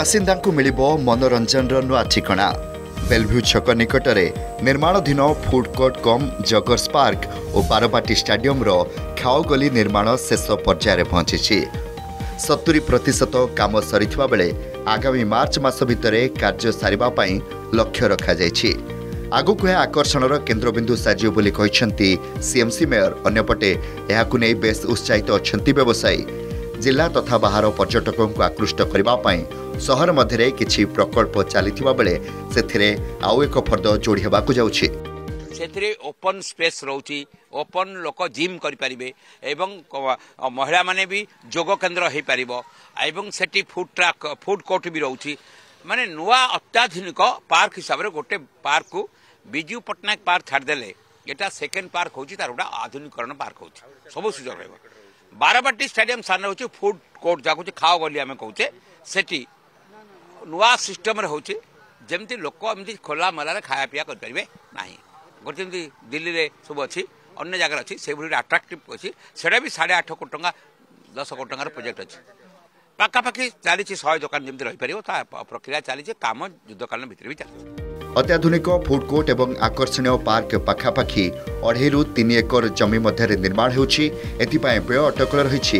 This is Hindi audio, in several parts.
बासिंदा को मिलिबो मनोरंजन नुआ ठिकणा। बेलभ्यू छक निकटरे निर्माणाधीन food court cum joggers park और बारबाटी स्टाडियम रो खाओ गली निर्माण शेष पर्यायर पहुंची। 70% काम सरीथिबा बेले आगामी मार्च मास भितरे कार्य सारिबा पई लक्ष्य रखा जायछि। आगुक आकर्षणर केन्द्रबिंदु साजियो बोली कहिसेंती सीएमसी मेयर। अन्यपटे एहाकु नै बेस उत्साहित अछंती व्यवसायी। जिला तथा बाहर पर्यटकों को आकृष्ट करने सहर मध्य किछि प्रकल्प चलीथिबा बेले सेथिरे आउ एक फर्द जोड़ी हेबाकु जाउछि। सेथिरे ओपन स्पेस रहउछि, ओपन लोक जिम करि परिबे एवं महिला माने भी जोग केन्द्र हे परिबो एवं सेठी फूड ट्रक फूड कोर्ट भी रहउछि। माने नुआ अत्याधुनिक पार्क हिसाब रे गोटे पार्क को बिजू पटनायक पार्क छाड़ देले एटा सेकेंड पार्क होछि, तार गोटा आधुनिकरण पार्क होछि। सब सुजोग रहबो। बाराबाटी स्टेडियम सामने होछि फूड कोर्ट जाको खाओ गली आमे कहूचे, सेठी नुआ सिस्टम रे होछि जेमती लोक एमती खोला मला रे खाया पिया कर परिबे नाही। गोटे जेमती दिल्ली रे सब अछि, अन्य जगह अछि, से भली अट्रैक्टिव अछि। सेडा भी 8.5 कोटी टंका 10 कोटी टंका प्रोजेक्ट अछि। पाका पाकी चाली 100 दुकान जेमती रहि परिबो ता प्रक्रिया चाली काम युद्धकालीन भितर भी चाली। अत्याधुनिक फूड कोर्ट एवं आकर्षणीय पार्क पाखापाखि 2.5 ରୁ 3 एकर जमी मध्य निर्माण होउछि। एथिपाई व्यय अटकल रही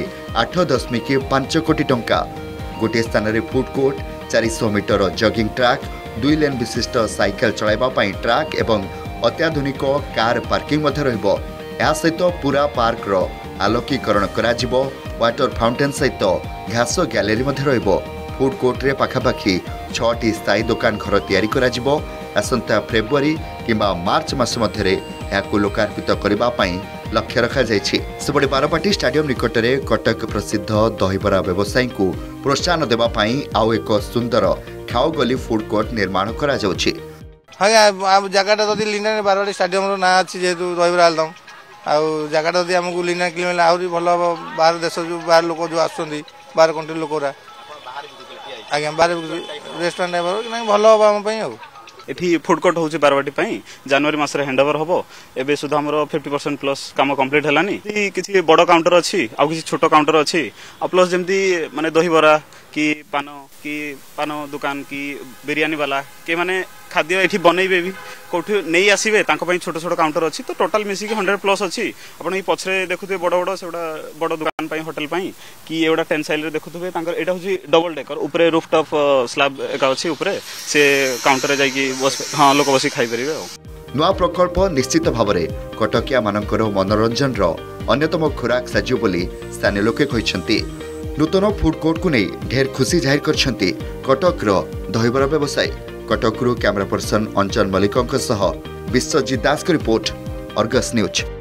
8.5 कोटी टंका। गोटे स्थान रे food court, 400 meter jogging track, 2 lane विशिष्ट साइकेल चलाइबा पई ट्रैक एवं अत्याधुनिक कार पार्किंग मध्य रहिबो। या सहित पूरा पार्क रो आलोकीकरण करा जिवो। वाटर फाउंटेन सहित घास गैलरी मध्य रहिबो। फूड कोर्ट रे पाखापाखि 6टी स्थायी दुकान घर तैयारी करा जिवो। आसंता फेब्रुआरी किंबा मार्च मास मध्य यहाँ लोकार्पित करने लक्ष्य रखा जायछि। सेबडे बारबाटी स्टाडियम निकटरे कटक प्रसिद्ध दहीबरा व्यवसायी को प्रोत्साहन देबा पई आउ एक सुंदर खाओ गली फूड कोर्ट निर्माण करा जाउछि। हाँ जगह जदि लीना बारबाटी स्टाडियम रो ना अछि जेतु दहीबरा आलदम आउ जगह जदि हमकु लीना क्लिन आहुरी भलो बाहर देश जो बाहर लोक जो आसुंदी बाहर कंट्री लोकरा आज्ञा बाहर रेस्टोरेंट भल हम हम पई आउ एठी फूड कोर्ट होउछि बारबाटी पई जनवरी मास रे हैंडओवर होबो। एबे सुधा हमरो 50% प्लस काम कंप्लीट हलानी। किछि बड़ काउंटर अछि आ किछि छोटो काउंटर अछि आ प्लस जेमती माने दही बरा की पानो दुकान की बिरयानी वाला के माने खाद्य एठी बनैबे भी कोठी नै आसीबे तांको पई छोटो छोटो काउंटर अछि। तो टोटल मिसी के 100 प्लस अछि। आपण ई पछरे देखुते बड़ बड़ सेडा बड़ दुकान पई होटल पई की एडा टेंसाइल रे देखुते तांकर एटा होछि डबल डेकर ऊपरे रूफटॉप स्लैब एका अछि ऊपरे से काउंटर रे जाई की बस हां लोक बसी खाइ परिबे। नुआ प्रकल्प निश्चित भावरे कटकिया मानकर मनोरंजन रो अन्यतम खुराक साजियो बोली स्थानीय लोके कहिसंती। नूतन फूड कोर्ट को नहीं ढेर खुशी जाहिर करछंती कटक रो दहीबरा व्यवसायी। कटक रो कैमरा पर्सन अंचल मलिकों विश्वजीत दास को रिपोर्ट, अर्गस न्यूज।